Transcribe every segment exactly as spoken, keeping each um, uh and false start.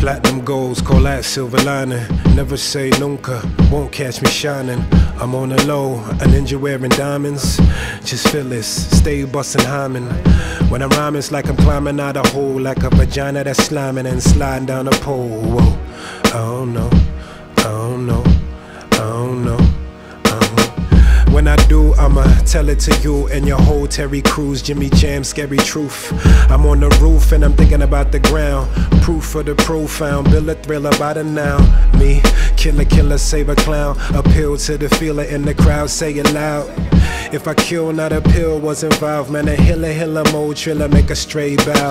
Platinum goals, call that silver lining. Never say nunca, won't catch me shining. I'm on the low, a ninja wearing diamonds. Just feel this, stay bustin' hymen. When I'm rhyming, it's like I'm climbing out a hole, like a vagina that's slamming and sliding down a pole. Whoa, I don't know, I don't know, I don't know. When I do, I'ma tell it to you and your whole Terry Crews, Jimmy Jam, scary truth. I'm on the roof and I'm thinking about the ground. Proof for the profound, build a thrill about it now. Me, killer, killer, save a clown. Appeal to the feeler in the crowd, say it loud. If I kill, not a pill was involved. Man, a hilla, hilla, mo, triller, make a stray bow.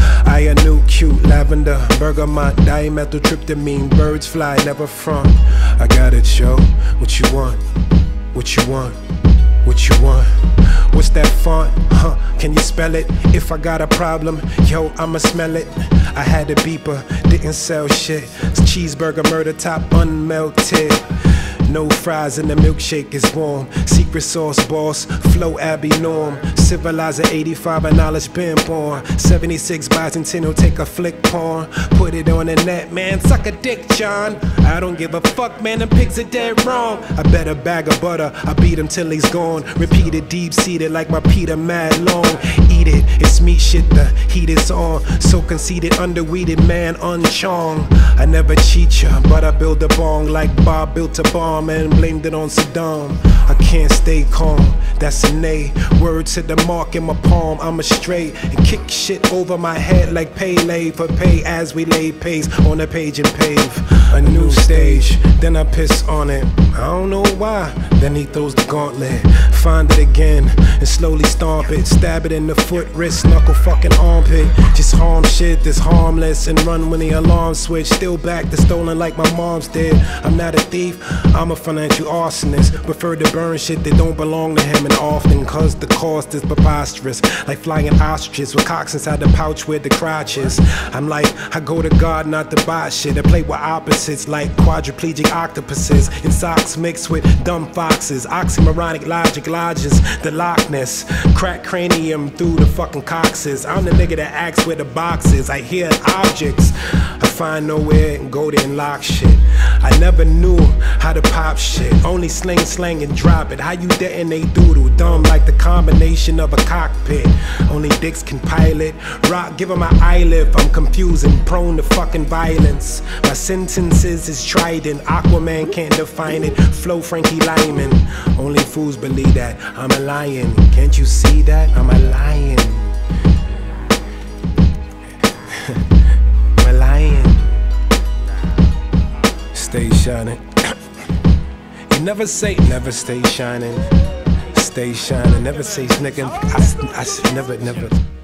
I a new cute lavender, bergamot, dimethyltryptamine. Birds fly, never front. I got it, yo. What you want? What you want? What you want? What's that font? Huh? Can you spell it? If I got a problem, yo, I'ma smell it. I had a beeper, didn't sell shit. Cheeseburger, murder top, unmelted. No fries and the milkshake is warm. Secret sauce boss, flow Abby Norm. Civilizer eighty-five, a knowledge been born. seventy-six Bicentennial, take a flick porn. Put it on the net, man, suck a dick, John. I don't give a fuck, man, them pigs are dead wrong. I bet a bag of butter, I beat him till he's gone. Repeat it deep-seated like my Peter mad long. Eat it, it's meat shit, the heat is on. So conceited, underweeded man, unchong. I never cheat ya, but I build a bong like Bob built a bomb and blamed it on Saddam. I can't stay calm, that's an A. Word to the mark in my palm, I'm a straight and kick shit over my head like Pele for pay as we lay pace on the page and pave a new stage. Then I piss on it, I don't know why. Then he throws the gauntlet, find it again and slowly stomp it. Stab it in the foot, wrist, knuckle, fucking armpit. Just harm shit that's harmless and run when the alarm switch. Still back to stolen like my mom's did. I'm not a thief, I'm a financial arsonist. Prefer to burn shit that don't belong to him, and often cause the cost is preposterous. Like flying ostriches with cocks inside the pouch where the crotch is. I'm like, I go to God not to buy shit. I play with opposites like quadriplegic octopuses in socks mixed with dumb foxes. Oxymoronic logic lodges the Loch Ness. Crack cranium through the fucking coxes. I'm the nigga that acts where the box is. I hear objects, I find nowhere and go there and lock shit. I never knew how to pop shit, only sling, slang and drop it. How you detonate doodle, dumb like the combination of a cockpit. Only dicks can pilot, rock, give him an eyelid. I'm confused and prone to fucking violence. My sentences is trident, Aquaman can't define it. Flow Frankie Lyman, only fools believe that I'm a lion. Can't you see that? I'm a lion. I'm a lion. Stay shining. You never say never stay shining. Stay shining. Never say nigga. I, I, I never, never.